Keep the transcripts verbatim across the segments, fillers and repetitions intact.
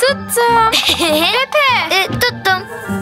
Tuttum. Pepe. E, tuttum.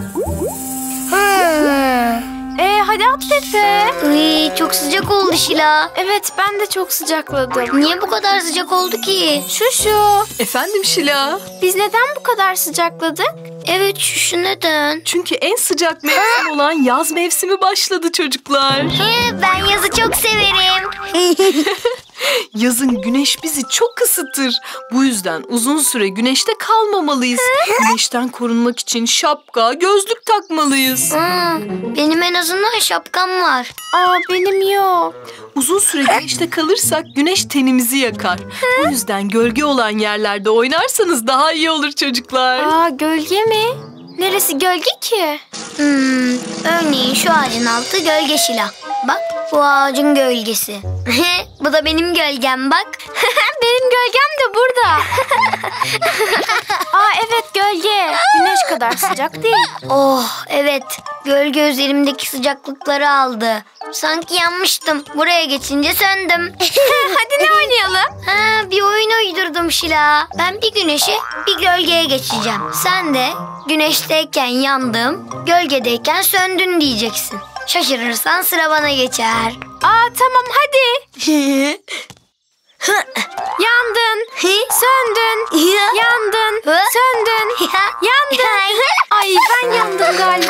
Ee, hadi at Pepe. Uy, çok sıcak oldu Şila. Evet, ben de çok sıcakladım. Niye bu kadar sıcak oldu ki? Şu şu. Efendim Şila? Biz neden bu kadar sıcakladık? Evet, şu şu neden? Çünkü en sıcak mevsim olan yaz mevsimi başladı çocuklar. He, ben yazı çok severim. Yazın güneş bizi çok ısıtır. Bu yüzden uzun süre güneşte kalmamalıyız. Güneşten korunmak için şapka, gözlük takmalıyız. Aa, benim en azından şapkam var. Aa, benim yok. Uzun süre güneşte kalırsak güneş tenimizi yakar. Bu yüzden gölge olan yerlerde oynarsanız daha iyi olur çocuklar. Aa, gölge mi? Neresi gölge ki? Hmm, örneğin şu ağacın altı gölge Şila. Bak, bu ağacın gölgesi. Bu da benim gölgem bak. Benim gölgem de burada. Aa, evet, gölge. Güneş kadar sıcak değil. Oh evet, gölge üzerimdeki sıcaklıkları aldı. Sanki yanmıştım. Buraya geçince söndüm. Hadi ne oynayalım? Ha, bir oyun uydurdum Şila. Ben bir güneşe bir gölgeye geçeceğim. Sen de güneşteyken yandım, gölgedeyken söndün diyeceksin. Şaşırırsan sıra bana geçer. Aa, tamam, hadi. Yandın, söndün, yandın, söndün, yandın. Ay, ben yandım galiba.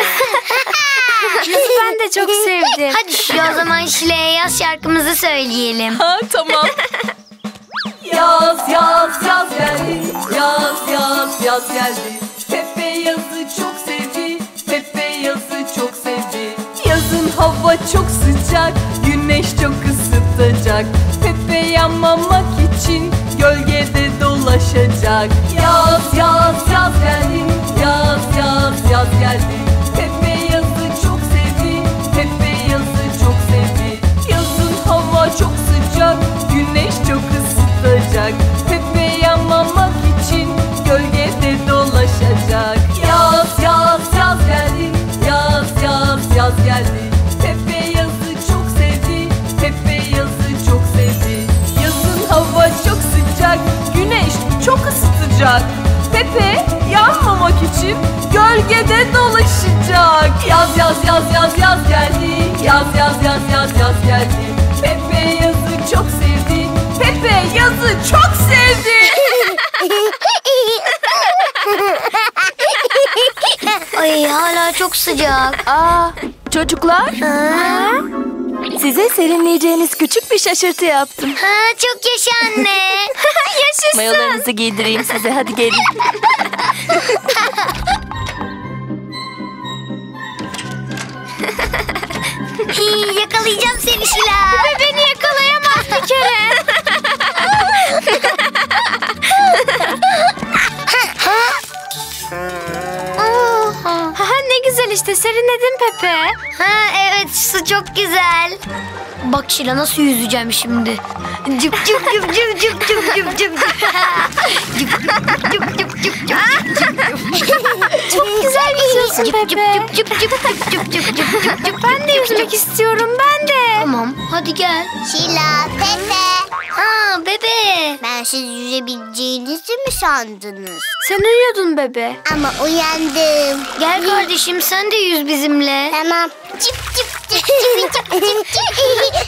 Ben de çok sevdim. Hadi şu o zaman Şile'ye yaz şarkımızı söyleyelim. Ha, tamam. Yaz yaz yaz geldi. Yaz yaz yaz geldi. Pepe yazı çok sevdi. Pepe yazı çok sevdi. Yazın hava çok sıcak. Güneş çok ısıtacak. Pepe yanmamak için gölgede dolaşacak. Yaz yaz yaz geldi. Yaz yaz yaz geldi. Pepe yazı çok sevdi. Pepe yazı çok sevdi. Yazın hava çok sıcak. Güneş çok ısıtacak. Pepe yanmamak için gölgede dolaşacak. Yaz yaz yaz geldi. Yaz yaz yaz geldi. Pepe yazı çok sevdi. Pepe yazı çok sevdi. Yazın hava çok sıcak. Güneş çok ısıtacak. Pepe yanmamak için gölgede dolaşacak. Yaz yaz yaz yaz yaz geldi. Yaz yaz yaz yaz yaz geldi. Pepe yazı çok sevdi. Pepe yazı çok sevdi. Ay, hala çok sıcak. Aa, çocuklar, Ha? size serinleyeceğiniz küçük bir şaşırtı yaptım. Ha, çok yaşa anne. Yaşasın. Mayolarınızı giydireyim size, hadi gelin. Hii, yakalayacağım seni Şila. Ve beni yakalayamaz bir kere. Ha, ne güzel işte, serinledin Pepe. Ha, evet, su çok güzel. Bak Şila, nasıl yüzeceğim şimdi. Cıp cıp cıp cıp cıp cıp cıp cıp. Cıp cıp cıp cıp cıp cıp. Çok güzel yüzüyorsun Cıp cıp Pepe. cıp cıp cıp cıp cıp cıp cıp cıp cıp. Ben de yüzmek istiyorum, ben de. Tamam, hadi gel. Şila, Pepe. Ha, bebe. Ben siz yüzebileceğinizi mi sandınız? Sen uyuyordun bebe. Ama uyandım. Gel kardeşim, sen de yüz bizimle. Tamam. Cip cip cip cip cip cip cip.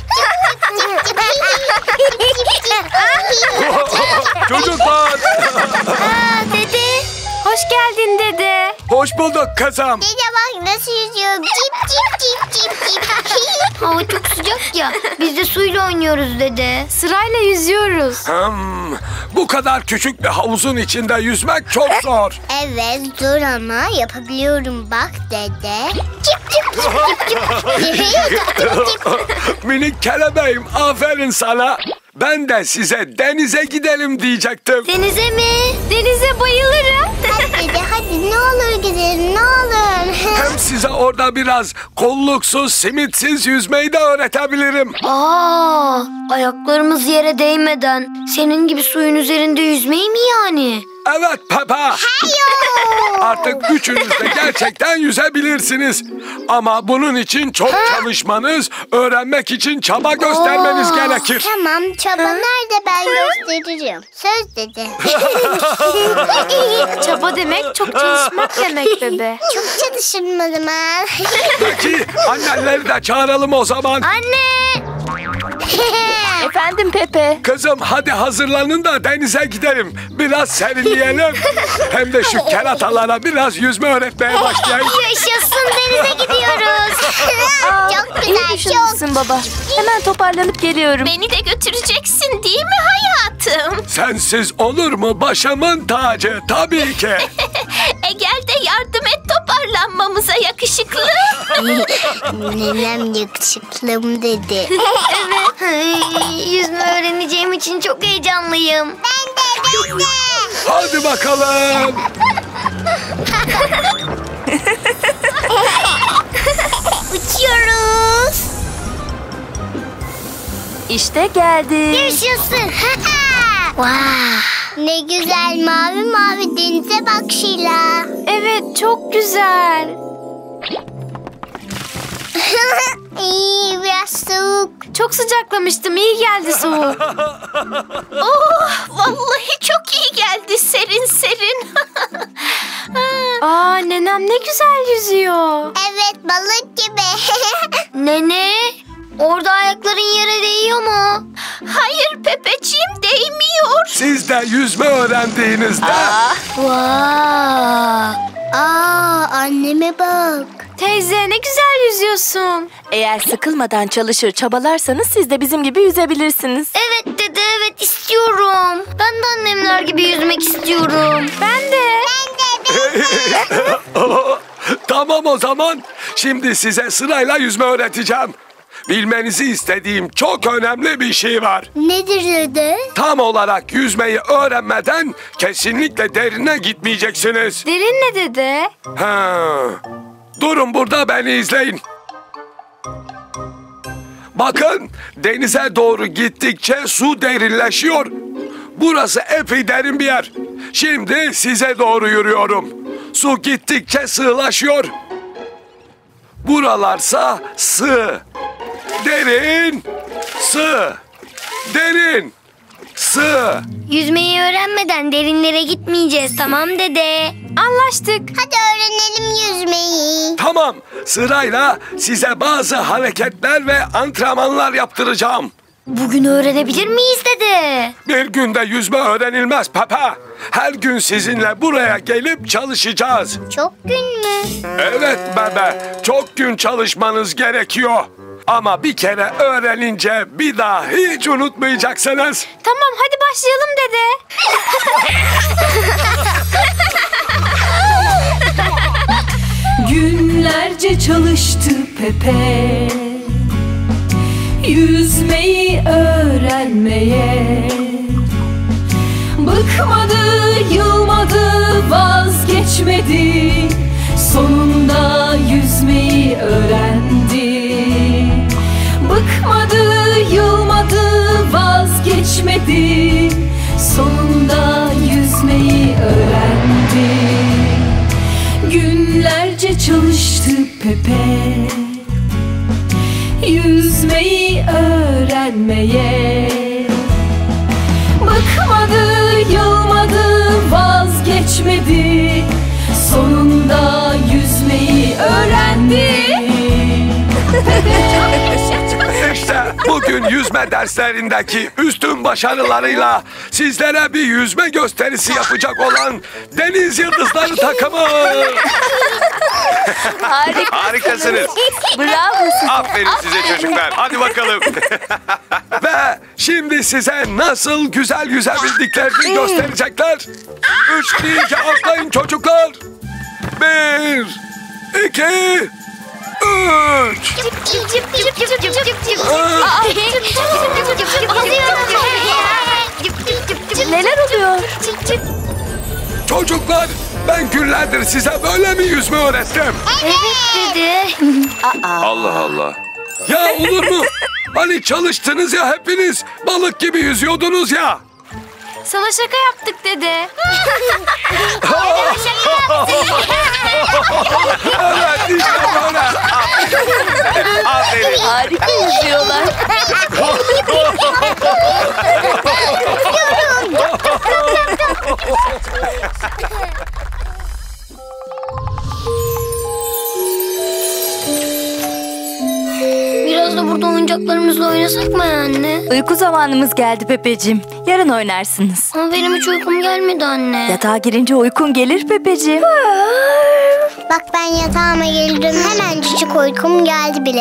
Çocuklar, Ha, dede. Hoş geldin dede. hoş bulduk kızım. Dede bak nasıl yüzüyorum. Cip cip cip cip cip. Hava çok sıcak ya. Biz de suyla oynuyoruz dede. Sırayla yüzüyoruz. Hmm, bu kadar küçük bir havuzun içinde yüzmek çok zor. Evet zor ama yapabiliyorum bak dede. Cip cip cip cip cip. Minik kelebeğim, aferin sana. Ben de size denize gidelim diyecektim. Denize mi? Denize bayılırım. Hadi dede hadi ne olur gidelim ne olur. Hem size orada biraz kolluksuz, simitsiz yüzmeyi de öğretebilirim. Aa, ayaklarımız yere değmeden senin gibi suyun üzerinde yüzmeyi mi yani? Evet Peppa. Artık üçünüz de gerçekten yüzebilirsiniz. Ama bunun için çok çalışmanız, öğrenmek için çaba göstermeniz gerekir. Tamam, çaba nerede, ben gösteririm. Söz dedi. Çaba demek çok çalışmak demek bebe. Çok çalışmadım ha. Peki annenleri de çağıralım o zaman. Anne! Efendim Pepe. Kızım hadi hazırlanın da denize gidelim. Biraz serinleyelim. Hem de şu keratalara biraz yüzme öğretmeye başlayayım. Yaşasın, denize gidiyoruz. Çok İyi güzel, çok. düşünmüşsün baba. Hemen toparlanıp geliyorum. Beni de götüreceksin değil mi hayatım? Sensiz olur mu başımın tacı? Tabii ki. E gel de yardım et toparlanmamıza yakışıklı. Nenem yakışıklım dedi. Ay, yüzme öğreneceğim için çok heyecanlıyım. Ben de, ben de. Hadi bakalım. Uçuyoruz. İşte geldim. Yaşasın. Vay. Ne güzel mavi mavi denize bak Şila. Evet, çok güzel. İyi, biraz soğuk. Çok sıcaklamıştım, iyi geldi soğuk. Oh, vallahi çok iyi geldi serin serin. Aa, nenem ne güzel yüzüyor. Evet, balık gibi. Nene, orada ayakların yere değiyor mu? Hayır Pepeciğim, değmiyor. Siz de yüzme öğrendiğinizde Vay. Aa, anneme bak. Teyze ne güzel yüzüyorsun. Eğer sıkılmadan çalışır çabalarsanız siz de bizim gibi yüzebilirsiniz. Evet dede, evet istiyorum. Ben de annemler gibi yüzmek istiyorum. Ben de. tamam o zaman. Şimdi size sırayla yüzme öğreteceğim. Bilmenizi istediğim çok önemli bir şey var. Nedir dede? Tam olarak yüzmeyi öğrenmeden kesinlikle derine gitmeyeceksiniz. Derin ne dede? Ha. Durun burada, beni izleyin. Bakın, denize doğru gittikçe su derinleşiyor. Burası epey derin bir yer. Şimdi size doğru yürüyorum. Su gittikçe sığlaşıyor. Buralarsa sığ. Derin, sığ. Derin, sığ. Yüzmeyi öğrenmeden derinlere gitmeyeceğiz, tamam dede? Anlaştık. Hadi öğrenelim yüzmeyi. Tamam, sırayla size bazı hareketler ve antrenmanlar yaptıracağım. Bugün öğrenebilir miyiz dede? Bir günde yüzme öğrenilmez Peppa. Her gün sizinle buraya gelip çalışacağız. Çok gün mü? Evet bebe, çok gün çalışmanız gerekiyor. Ama bir kere öğrenince bir daha hiç unutmayacaksınız. Tamam, hadi başlayalım dede. Günlerce çalıştı Pepe, yüzmeyi öğrenmeye. Bıkmadı, yılmadı, vazgeçmedi. Sonunda yüzmeyi öğrendi. Bıkmadı, yılmadı, vazgeçmedi. Sonunda yüzmeyi öğrendi. Günlerce çalıştı Pepe, yüzmeyi öğrenmeye. Bıkmadı, yılmadı, vazgeçmedi. Sonunda yüzmeyi öğrendi. İşte bugün yüzme derslerindeki üstün başarılarıyla sizlere bir yüzme gösterisi yapacak olan Deniz Yıldızları takımı. Harika. Harikasınız. Bravo size. Aferin size çocuklar. Hadi bakalım. Ve şimdi size nasıl güzel yüzebildiklerini gösterecekler. Üç deyince atlayın çocuklar. Bir, iki, üç. Neler oluyor? Çocuklar, ben günlerdir size böyle mi yüzme öğrettim? Evet dede. Allah Allah. Ya olur mu? Hani çalıştınız ya hepiniz. Balık gibi yüzüyordunuz ya. Sana şaka yaptık dede. Evet işte böyle. Aferin. Harika yüzüyorlar. Biraz da burada oyuncaklarımızla oynasak mı anne? Uyku zamanımız geldi Pepeciğim. Yarın oynarsınız. Ama benim hiç uykum gelmedi anne. Yatağa girince uykun gelir Pepeciğim. Bak ben yatağıma geldim. Hemencik uykum geldi bile.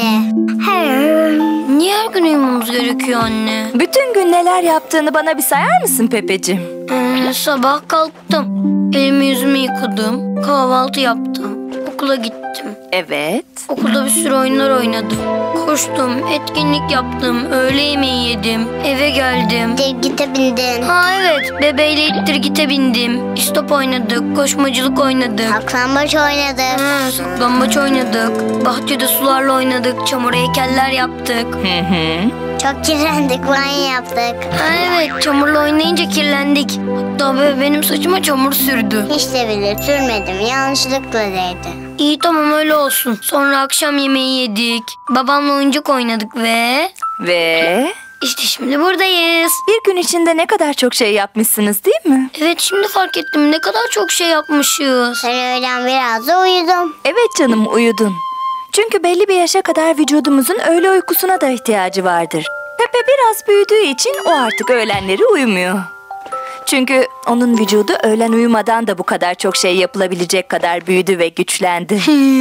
Niye her gün uyumamız gerekiyor anne? Bütün gün neler yaptığını bana bir sayar mısın Pepeciğim? Ee, sabah kalktım. Elimi yüzümü yıkadım. Kahvaltı yaptım. Okula gittim. Evet. Okulda bir sürü oyunlar oynadım. Koştum, etkinlik yaptım, öğle yemeği yedim, eve geldim. Gite bindin. Ha evet, bebeğiyle ittir gite bindim. İstop oynadık, koşmacılık oynadık. Saklambaç oynadık. Ha, saklambaç oynadık. Bahçede sularla oynadık, çamur heykeller yaptık. Hı hı. Çok kirlendik, banyo yaptık. Ha evet, çamurla oynayınca kirlendik. Hatta be, benim saçıma çamur sürdü. Hiç de bile sürmedim, yanlışlıkla değdi. İyi tamam öyle olsun. Sonra akşam yemeği yedik. Babamla oyuncak oynadık ve... Ve İşte şimdi buradayız. bir gün içinde ne kadar çok şey yapmışsınız değil mi? Evet şimdi fark ettim ne kadar çok şey yapmışız. Ben öğlen biraz da uyudum. Evet canım uyudun. Çünkü belli bir yaşa kadar vücudumuzun öğle uykusuna da ihtiyacı vardır. Pepe biraz büyüdüğü için o artık öğlenleri uyumuyor. Çünkü onun vücudu öğlen uyumadan da bu kadar çok şey yapılabilecek kadar büyüdü ve güçlendi.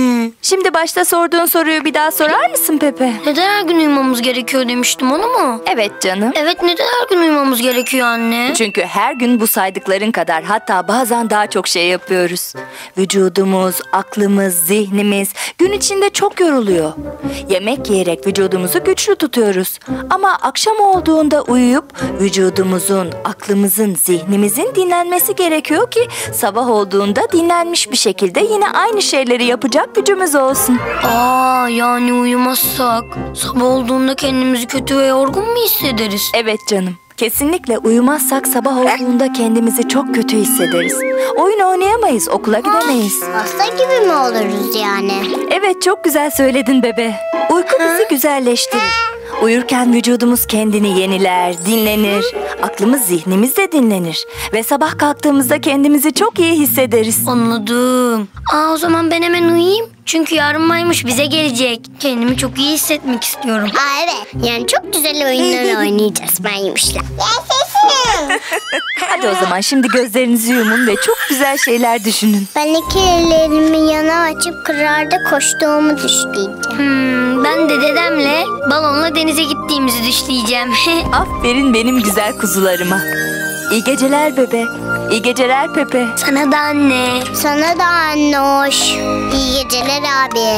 Şimdi başta sorduğun soruyu bir daha sorar mısın Pepe? Neden her gün uyumamız gerekiyor demiştim, onu mu? Evet canım. Evet neden her gün uyumamız gerekiyor anne? Çünkü her gün bu saydıkların kadar, hatta bazen daha çok şey yapıyoruz. Vücudumuz, aklımız, zihnimiz gün içinde çok yoruluyor. Yemek yiyerek vücudumuzu güçlü tutuyoruz. Ama akşam olduğunda uyuyup vücudumuzun, aklımızın, zihnimizin dinlenmesi gerekiyor ki sabah olduğunda dinlenmiş bir şekilde yine aynı şeyleri yapacak gücümüz olsun. Aa yani uyumazsak sabah olduğunda kendimizi kötü ve yorgun mu hissederiz? Evet canım. Kesinlikle uyumazsak sabah olduğunda kendimizi çok kötü hissederiz. Oyun oynayamayız, okula gidemeyiz. Hasta gibi mi oluruz yani? Evet, çok güzel söyledin bebe. Uyku bizi güzelleştirir. Uyurken vücudumuz kendini yeniler, dinlenir. Aklımız, zihnimiz de dinlenir. Ve sabah kalktığımızda kendimizi çok iyi hissederiz. Anladım. Aa o zaman ben hemen uyuyayım. Çünkü yarın maymuş bize gelecek. Kendimi çok iyi hissetmek istiyorum. Aa evet. Yani çok güzel oyunlar oynayacağız Maymuş'la. Yaşasın. Hadi o zaman şimdi gözlerinizi yumun ve çok güzel şeyler düşünün. Ben iki ellerimi yana açıp kırarda koştuğumu düşleyeceğim. Hmm, ben de dedemle balonla denize gittiğimizi düşleyeceğim. Aferin benim güzel kuzularıma. İyi geceler bebe. İyi geceler Pepe. Sana da anne. Sana da anne hoş. İyi geceler abi.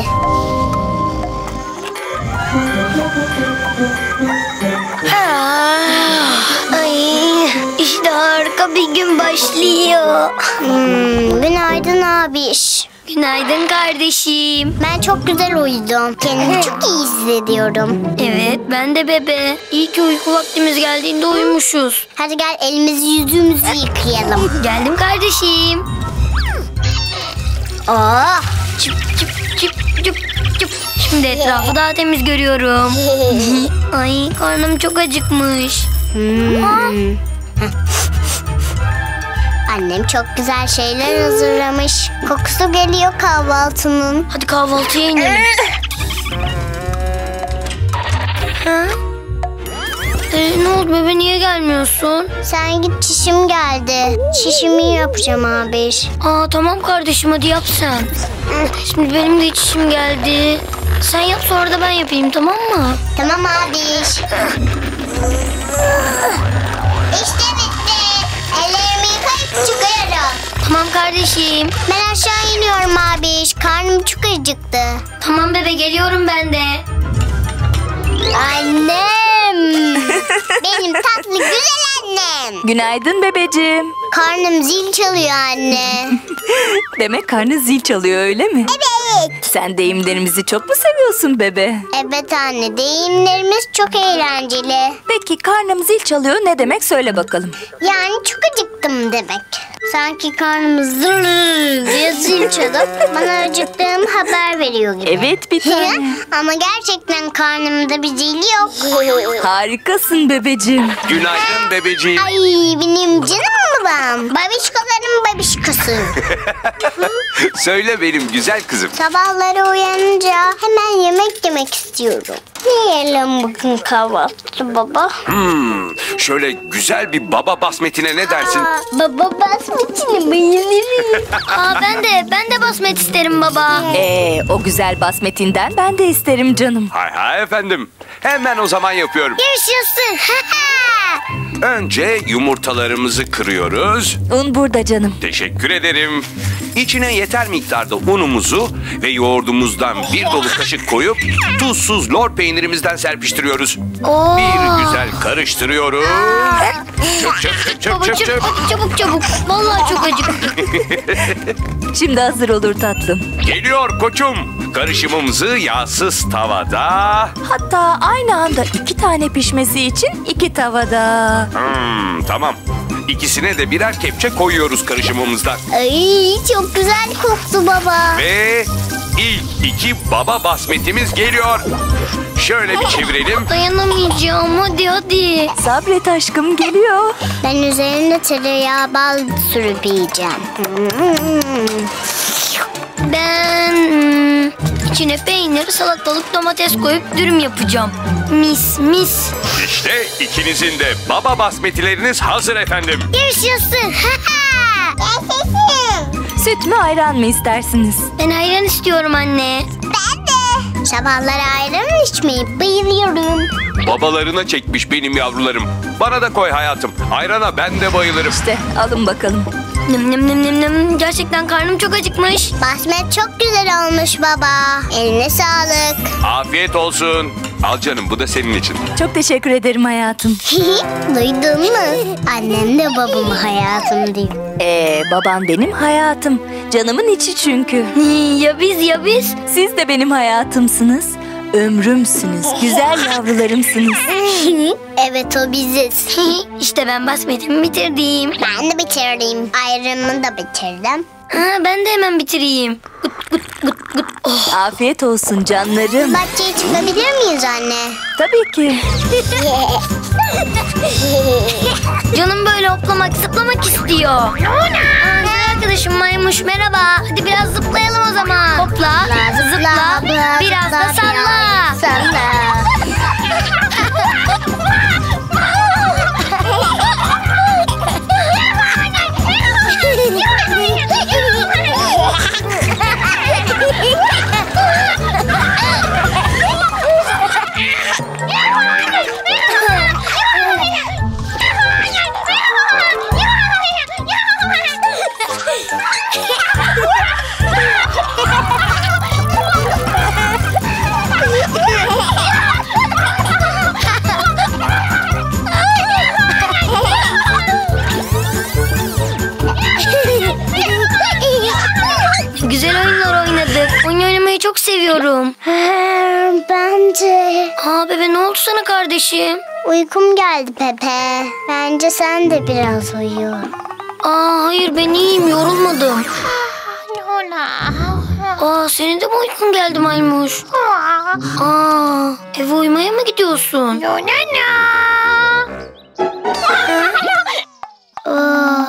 Ay, işte harika bir gün başlıyor. Hmm, günaydın abiş. Günaydın kardeşim. Ben çok güzel uyudum. Kendimi çok iyi hissediyorum. Evet ben de bebe. İyi ki uyku vaktimiz geldiğinde uyumuşuz. Hadi gel elimizi yüzümüzü yıkayalım. Geldim kardeşim. Oh. Çıp çıp çıp çıp çıp. Şimdi etrafı daha temiz görüyorum. Ay karnım çok acıkmış. Hmm. Annem çok güzel şeyler hazırlamış. Kokusu geliyor kahvaltının. Hadi kahvaltıya inelim. Ha? Ee, ne oldu bebe, niye gelmiyorsun? Sen git, çişim geldi. Çişimi yapacağım abi. Aa tamam kardeşim, hadi yap sen. Şimdi benim de çişim geldi. Sen yap, sonra da ben yapayım, tamam mı? Tamam abi. İşte bitti. Ellerimi yıkayıp çıkıyorum. Tamam kardeşim. Ben aşağı iniyorum abi. Karnım çok acıktı. Tamam bebe, geliyorum ben de. Annem. Benim tatlı güzel annem. Günaydın bebeciğim. Karnım zil çalıyor anne. Demek karnı zil çalıyor öyle mi? Evet. Evet. Sen deyimlerimizi çok mu seviyorsun bebe? Evet anne, deyimlerimiz çok eğlenceli. Peki karnım zil çalıyor ne demek söyle bakalım. Yani çok acıktım demek. Sanki karnımız zırr diye zil çalıp bana acıktığım haber veriyor gibi. Evet bir tane. Ama gerçekten karnımda bir zil yok. Harikasın bebeciğim. Günaydın bebeciğim. Ay benim canım babam. Babişkoların babişkosu. Söyle benim güzel kızım. Sabahları uyanınca hemen yemek yemek istiyorum. Ne yiyelim bugün kahvaltı baba? Hmm, şöyle güzel bir baba basmetine ne dersin? Aa, baba basmetini bayılırım. Aa, ben de ben de basmet isterim baba. Ee, o güzel basmetinden ben de isterim canım. Hay hay efendim. Hemen o zaman yapıyorum. Yaşasın. Önce yumurtalarımızı kırıyoruz. Un burada canım. Teşekkür ederim. İçine yeter miktarda unumuzu ve yoğurdumuzdan bir dolu kaşık koyup tuzsuz lor peynirimizden serpiştiriyoruz. Oo. Bir güzel karıştırıyoruz. Çöp çöp çöp çöp Baba çöp çöp. çabuk çabuk çabuk. Vallahi çok acıktım. Şimdi hazır olur tatlım. Geliyor koçum. Karışımımızı yağsız tavada. Hatta aynı anda iki tane pişmesi için iki tavada. Hmm, tamam. İkisine de birer kepçe koyuyoruz karışımımızdan. Ay çok güzel koktu baba. Ve ilk iki baba basmetimiz geliyor. Şöyle bir çevirelim. Dayanamayacağım, hadi hadi. Sabret aşkım geliyor. Ben üzerine tereyağı bal sürüp yiyeceğim. Ben hmm, içine peynir, salatalık, domates koyup dürüm yapacağım. Mis mis. İşte ikinizin de baba basmetileriniz hazır efendim. Yaşasın. Yaşasın. Süt mü ayran mı istersiniz? Ben ayran istiyorum anne. Ben de. Sabahları ayran içmeyi bayılıyorum. Babalarına çekmiş benim yavrularım. Bana da koy hayatım. Ayrana ben de bayılırım. İşte alın bakalım. Nım nım nım nım nım. Gerçekten karnım çok acıkmış. Basmet çok güzel olmuş baba. Eline sağlık. Afiyet olsun. Al canım bu da senin için. Çok teşekkür ederim hayatım. Duydun mu? Annem de babamı hayatım diyor. Ee, babam benim hayatım. Canımın içi çünkü. Ya biz ya biz. Siz de benim hayatımsınız. Ömrümsünüz. Güzel yavrularımsınız. Evet o biziz. İşte ben basmetimi bitirdim. Ben de bitirdim. Ayranımı da bitirdim. Ha, ben de hemen bitireyim. Gut gut gut gut. Oh. Afiyet olsun canlarım. Bahçeye çıkabilir miyiz anne? Tabii ki. Canım böyle hoplamak zıplamak istiyor. Aa, güzel arkadaşım Maymuş merhaba. Hadi biraz zıplayalım o zaman. Hopla, zıpla, biraz da salla. Salla. Güzel oyunlar oynadık. Oyun oynamayı çok seviyorum. Bence Aa bebe ne oldu sana kardeşim? uykum geldi Pepe. Bence sen de biraz uyu. Aa hayır ben iyiyim yorulmadım. Aa senin de mi uykun geldi Maymuş? Aa eve uyumaya mı gidiyorsun? Aa.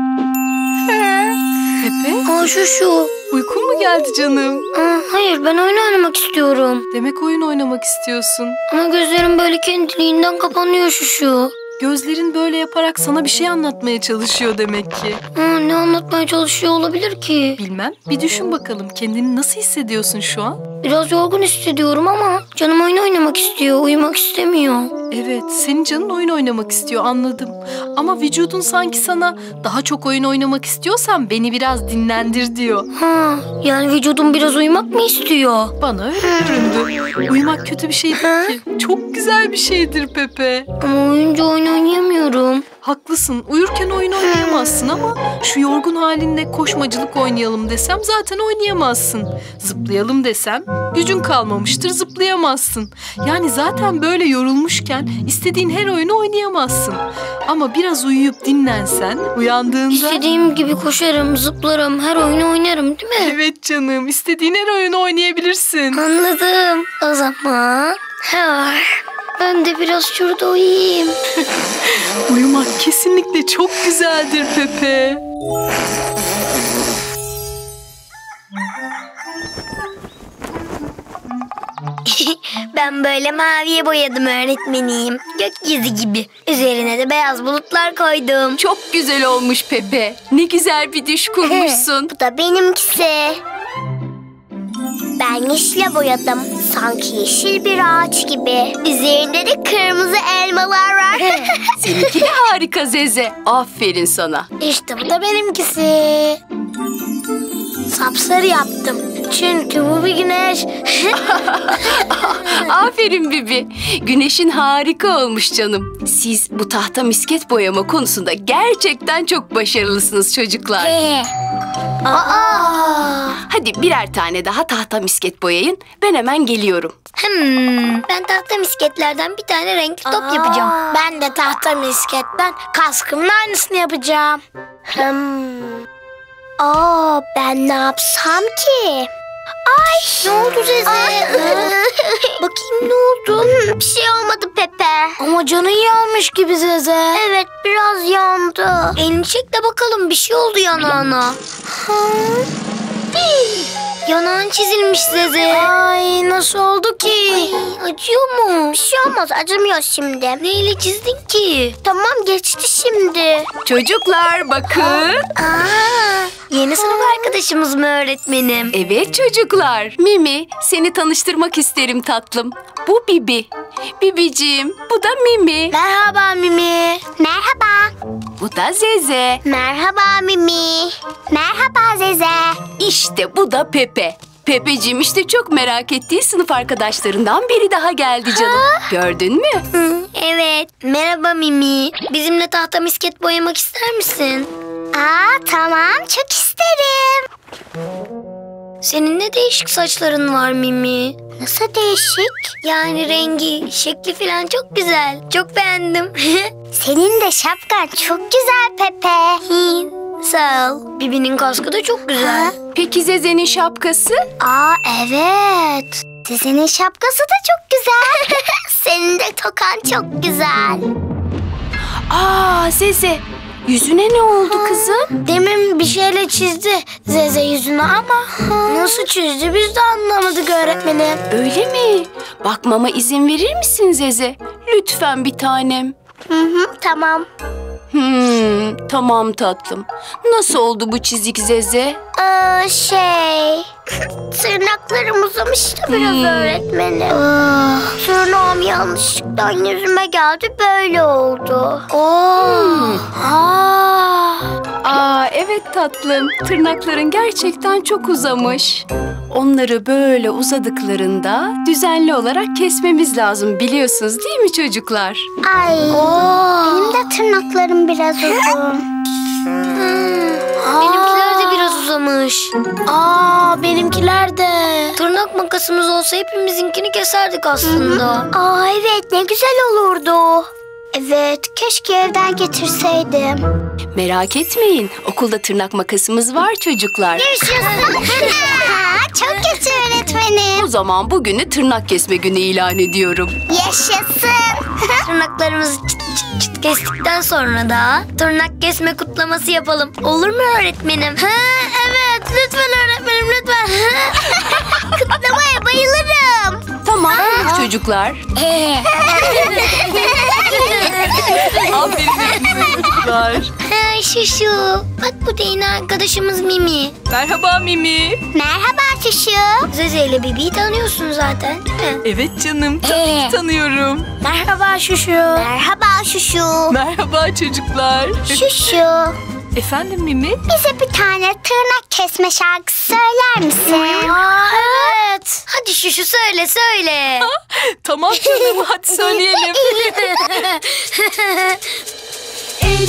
Pepe, Aa şu şu. uykun mu geldi canım? Aa, hayır ben oyun oynamak istiyorum. Demek oyun oynamak istiyorsun. Ama gözlerim böyle kendiliğinden kapanıyor şu şu. Gözlerin böyle yaparak sana bir şey anlatmaya çalışıyor demek ki. Aa, ne anlatmaya çalışıyor olabilir ki? Bilmem, bir düşün bakalım. Kendini nasıl hissediyorsun şu an? Biraz yorgun hissediyorum ama canım oyun oynamak istiyor, uyumak istemiyor. Evet, senin canın oyun oynamak istiyor, anladım. Ama vücudun sanki sana daha çok oyun oynamak istiyorsan beni biraz dinlendir diyor. Ha, yani vücudum biraz uyumak mı istiyor? Bana öyle göründü. Uyumak kötü bir şey değil ki. Çok güzel bir şeydir Pepe. Ama uyuyunca oyun oynayamıyorum. haklısın. Uyurken oyun oynayamazsın ama şu yorgun halinde koşmacılık oynayalım desem zaten oynayamazsın. Zıplayalım desem gücün kalmamıştır, zıplayamazsın. Yani zaten böyle yorulmuşken istediğin her oyunu oynayamazsın. Ama biraz uyuyup dinlensen uyandığında... İstediğim gibi koşarım, zıplarım, her oyunu oynarım değil mi? Evet canım, istediğin her oyunu oynayabilirsin. Anladım. O zaman... Ha, ben de biraz şurada uyuyayım. Uyumak kesinlikle çok güzeldir Pepe. Ben böyle maviye boyadım öğretmenim. Gökyüzü gibi. Üzerine de beyaz bulutlar koydum. Çok güzel olmuş Pepe. Ne güzel bir düş kurmuşsun. Bu da benimkisi. Ben yeşile boyadım. Sanki yeşil bir ağaç gibi. Üzerinde de kırmızı elmalar var. Seninki de harika Zeze. Aferin sana. İşte bu da benimkisi. Sapsarı yaptım. Çünkü bu bir güneş. Aferin Bibi. Güneşin harika olmuş canım. Siz bu tahta misket boyama konusunda gerçekten çok başarılısınız çocuklar. Aa! Hadi birer tane daha tahta misket boyayın. Ben hemen geliyorum. Hmm, ben tahta misketlerden bir tane renkli top yapacağım. Ben de tahta misketten kaskımın aynısını yapacağım. Hmm. Aa, ben ne yapsam ki? Ay, ne oldu Zeze? Bakayım ne oldu? Bir şey olmadı Pepe. Ama canın yanmış gibi Zeze. Evet, biraz yandı. Elini çek de bakalım, bir şey oldu yanağına. Yanağın çizilmiş Zeze. Ay, nasıl oldu ki? Ay, acıyor mu? Bir şey olmaz, acımıyor şimdi. Neyle çizdin ki? Tamam, geçti şimdi. Çocuklar bakın. Aa, yeni sınıf arkadaşımız mı öğretmenim? Evet çocuklar. Mimi, seni tanıştırmak isterim tatlım. Bu Bibi. Bibiciğim, bu da Mimi. Merhaba Mimi. Merhaba. Bu da Zeze. Merhaba Mimi. Merhaba Zeze. İşte bu da Pepe. Pepeciğim işte çok merak ettiği sınıf arkadaşlarından biri daha geldi canım. Gördün mü? Hı, evet. Merhaba Mimi. Bizimle tahta misket boyamak ister misin? Aa, tamam, çok isterim. Senin ne değişik saçların var Mimi. Nasıl değişik? Yani rengi, şekli falan çok güzel. Çok beğendim. Senin de şapkan çok güzel Pepe. Sağ ol. Bibi'nin kaskı da çok güzel. Peki Zeze'nin şapkası? Aa, evet. Zeze'nin şapkası da çok güzel. Senin de tokan çok güzel. Aa Zeze, yüzüne ne oldu kızım? Demin bir şeyle çizdi Zeze yüzünü ama nasıl çizdi biz de anlamadık öğretmenim. Öyle mi? Bakmama izin verir misin Zeze? Lütfen bir tanem. Hı hı, tamam. Hmm, tamam tatlım. Nasıl oldu bu çizik Zeze? Ee, şey... Tırnaklarım uzamış da biraz Hmm. öğretmenim. Tırnağım yanlışlıkla yüzüme geldi, böyle oldu. Oo. Aa. Aa evet tatlım. Tırnakların gerçekten çok uzamış. Onları böyle uzadıklarında düzenli olarak kesmemiz lazım, biliyorsunuz değil mi çocuklar? Ay, benim de tırnaklarım biraz uzun. Benimkiler de biraz uzamış. Aa, benimkiler de. Tırnak makasımız olsa hepimizinkini keserdik aslında. Aa, evet, ne güzel olurdu. Evet, keşke evden getirseydim. Merak etmeyin, okulda tırnak makasımız var çocuklar. Ha, çok kötü öğretmenim. O zaman bugünü tırnak kesme günü ilan ediyorum. Yaşasın. Tırnaklarımızı çıt çıt çıt kestikten sonra da tırnak kesme kutlaması yapalım. Olur mu öğretmenim? Ha, evet, lütfen öğretmenim, lütfen. Kutlamaya bayılırım. Tamam çocuklar. Aferin çocuklar. Ha, şu şu. Bak, bu da yine arkadaşımız Mimi. Merhaba Mimi. Merhaba Şuşu. Zeze ile Bibi'yi tanıyorsun zaten değil mi? Evet canım, tabii ki tanıyorum. Merhaba Şuşu. Merhaba Şuşu. Merhaba çocuklar. Şuşu, Efendim Mimi? bize bir tane tırnak kesme şarkısı söyler misin? Aa, evet. Hadi Şuşu söyle söyle. Tamam canım, hadi söyleyelim. El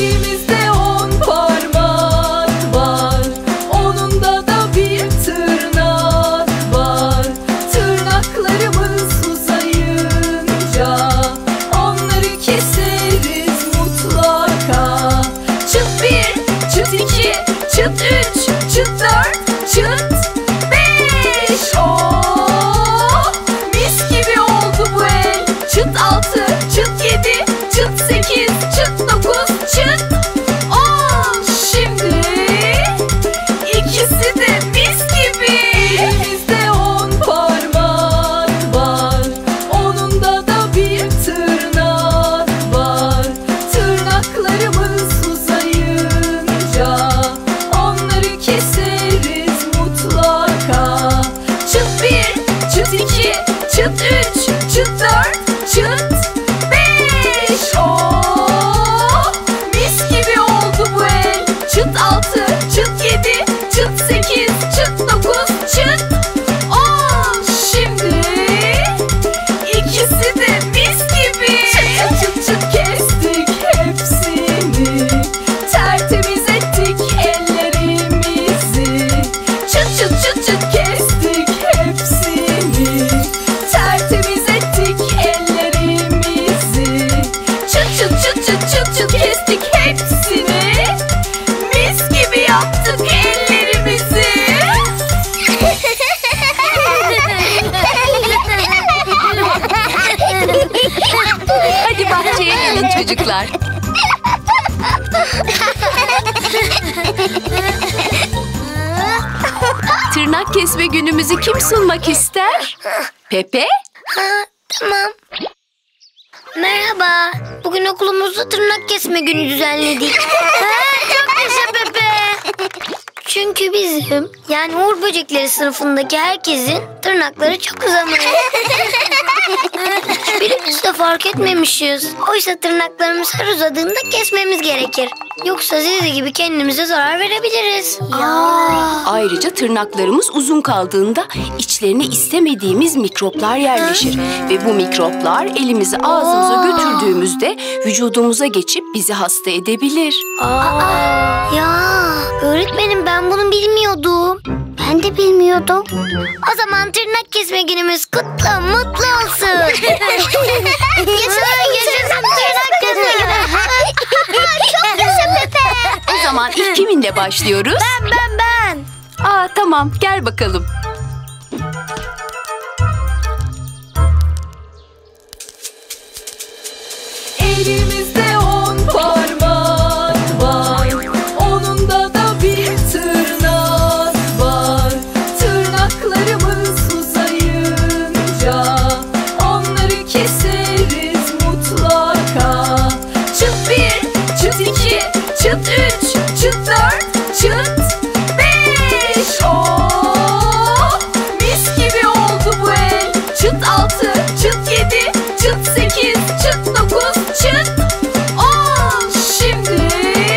çıt üç, çıt dört, çıt beş. Oh, mis gibi oldu bu el. Çıt altı, çıt yedi, çıt sekiz, çıt dokuz, çıt on. Şimdi ikisi de mis gibi. Çıt çıt çıt kestik hepsini. Tertemiz ettik ellerimizi. Çıt çıt çıt çıt kestik hepsini. Tertemiz ettik ellerimizi. Çıt çıt çıt çıt çıt çıt kestik hepsini. Mis gibi yaptık ellerimizi. Hadi bahçeye gelin çocuklar. Tırnak kesme günümüzü kim sunmak ister? Pepe? Ha, tamam. Merhaba. Bugün okulumuzda tırnak kesme günü düzenledik. Ha, çok yaşa Pepe. Çünkü bizim, yani Uğur Böcekleri sınıfındaki herkesin tırnakları çok uzamış. Hiçbirimiz de fark etmemişiz. Oysa tırnaklarımız her uzadığında kesmemiz gerekir. Yoksa Zizi gibi kendimize zarar verebiliriz. Ya. Ayrıca tırnaklarımız uzun kaldığında içlerine istemediğimiz mikroplar yerleşir. Ve bu mikroplar elimizi ağzımıza götürdüğümüzde vücudumuza geçip bizi hasta edebilir. Aa, ya öğretmenim ben bunu bilmiyordum. Ben de bilmiyordum. O zaman tırnak kesme günümüz kutlu mutlu olsun. Yaşasın yaşasın tırnak kesme günü. Çok yaşa Pepe. O zaman ilk kiminle başlıyoruz? Ben ben ben. Aa tamam, gel bakalım. Elimizde on parmak var. Onunda da bir tırnak var. Tırnaklarımız uzayınca onları keseriz mutlaka. Çıt bir, çıt iki, çıt üç, çıt dört, çıt beş. Oh, mis gibi oldu bu el. Çıt altı, çıt yedi, çıt sekiz, çıt dokuz, çıt on. Şimdi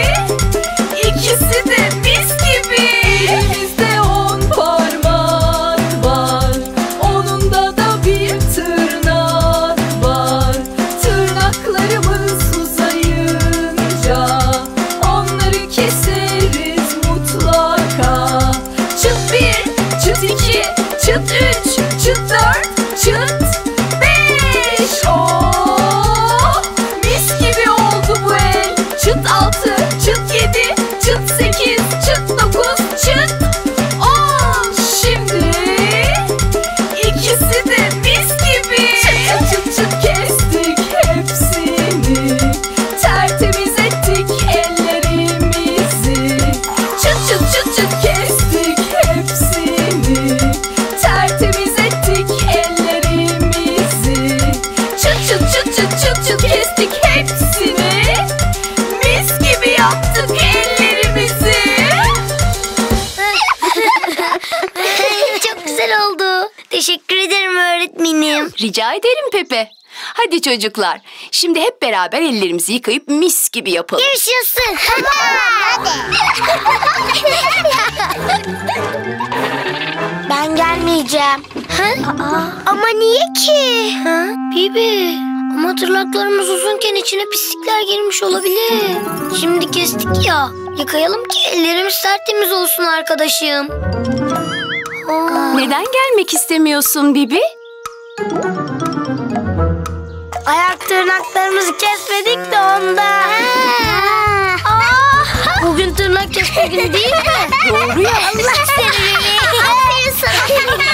ikisi de mis gibi. Elimizde on parmak var. Onunda da bir tırnak var. Tırnaklarımız uzayınca onları keseriz mutlaka. Çıt bir, çıt iki, çıt üç, çıt dört, çıt beş. Oh, mis gibi oldu bu el. Çıt altı, çıt yedi, çıt sekiz, çıt dokuz, çıt on. Şimdi ikisi de mis gibi. Çıt çıt çıt kestik hepsini. Tertemiz ettik ellerimizi. Çıt çıt çıt çıt kestik hepsini. Tertemiz ettik ellerimizi. Çıt çıt çıt çıt çıt çıt kestik hepsini. Mis gibi yaptık ellerimizi. Çok güzel oldu. Teşekkür ederim öğretmenim. Rica ederim Pepe. Hadi çocuklar, şimdi hep beraber ellerimizi yıkayıp mis gibi yapalım. Yaşasın. Ben gelmeyeceğim. Ha? Ama niye ki? Ha? Bibi, ama tırnaklarımız uzunken içine pislikler girmiş olabilir. Şimdi kestik ya. Yıkayalım ki ellerimiz tertemiz olsun arkadaşım. Aa. Neden gelmek istemiyorsun Bibi? Ayak tırnaklarımızı kesmedik de ondan. Aa, bugün tırnak kesme günü değil mi? Doğru ya. Allah seni. Aferin sana.